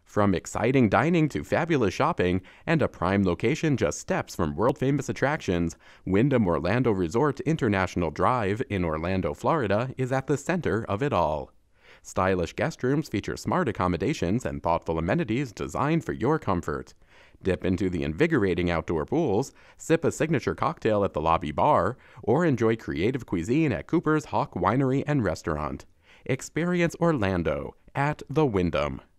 From exciting dining to fabulous shopping and a prime location just steps from world-famous attractions, Wyndham Orlando Resort International Drive in Orlando, Florida is at the center of it all. Stylish guest rooms feature smart accommodations and thoughtful amenities designed for your comfort. Dip into the invigorating outdoor pools, sip a signature cocktail at the lobby bar, or enjoy creative cuisine at Cooper's Hawk Winery and Restaurant. Experience Orlando at the Wyndham.